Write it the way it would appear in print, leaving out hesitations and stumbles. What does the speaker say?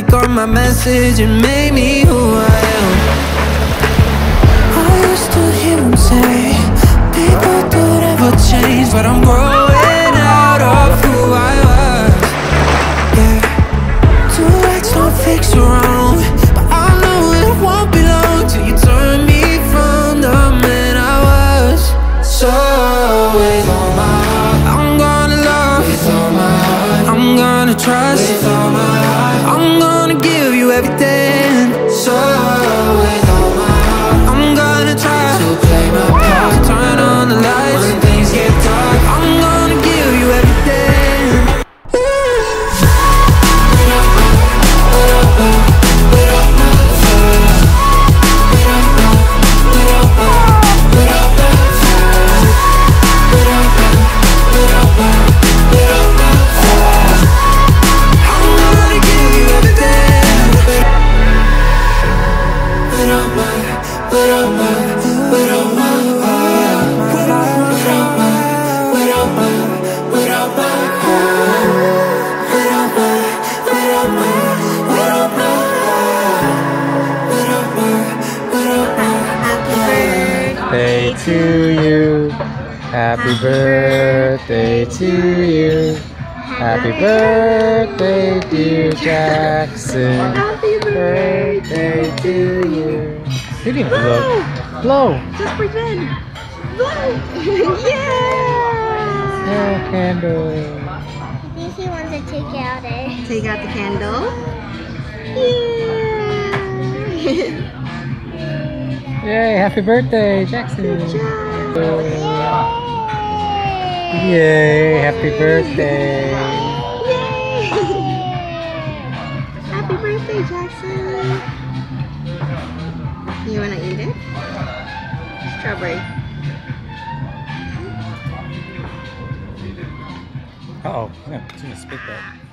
got my message and made me who I am. I used to hear him say people don't ever change, but I'm growing out of who I was. Yeah, 2 acts don't fix you wrong, but I know it won't be long till you turn me from the man I was. So with all my heart, I'm gonna love. With all my heart, I'm gonna trust. With all my heart, I'm gonna give you everything. So with all my heart, I'm gonna try to play my part, to turn on the lights when things get dark. I'm gonna give you everything. Happy birthday to you. Happy birthday, dear Jackson. Happy birthday to you. You didn't blow. Blow. Just pretend. Blow. Yeah. Yeah, candle. I think he wants to take it out there. Take out the candle. Yeah. Yay, happy birthday, Jackson. Good job. Yay, happy birthday. Yay. Happy birthday, Jackson. You wanna eat it? Strawberry. Uh-oh, yeah, it's gonna spit that.